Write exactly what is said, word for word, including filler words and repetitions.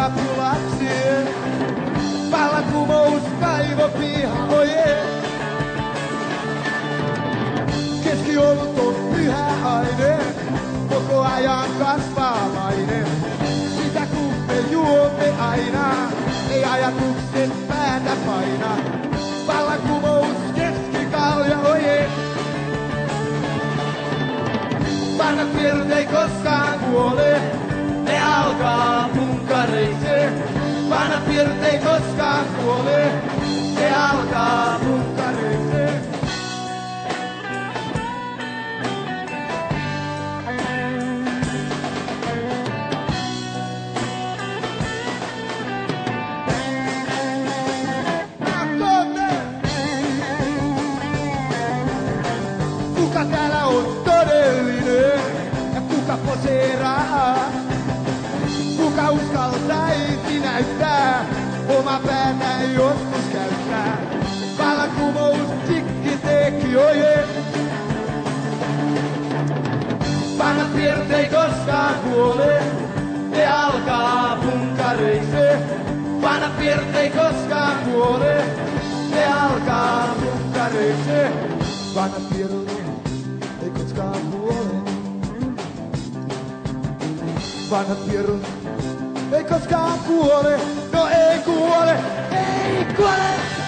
rapulapsi. Vallankumous kaivopiha, oje. Keskiolut on pyhä aine, koko ajan kasvavainen. Sitä kun me juomme aina, ei ajatukset päätä paina. Vallankumous keskikalja, oje. Vanhat tiedot ei koskaan kuole, ne alkaa punkareise. Vanhat tiedot ei koskaan kuole, ne alkaa punkareise. Kuka täällä on todellinen ja kuka poseeraa? Kuka uskaltaisi näyttää oma päätä joskus käyttää? Vallankumous tikki teki, oje. Vanhat tiedot ei koskaan kuole, ne alkaa punkareise. Vanhat tiedot ei koskaan kuole, ne alkaa punkareise. Vanhat tiedot ei koskaan kuole. Vanhat tiedot ei koskaan kuole. No ei kuole, ei kuole.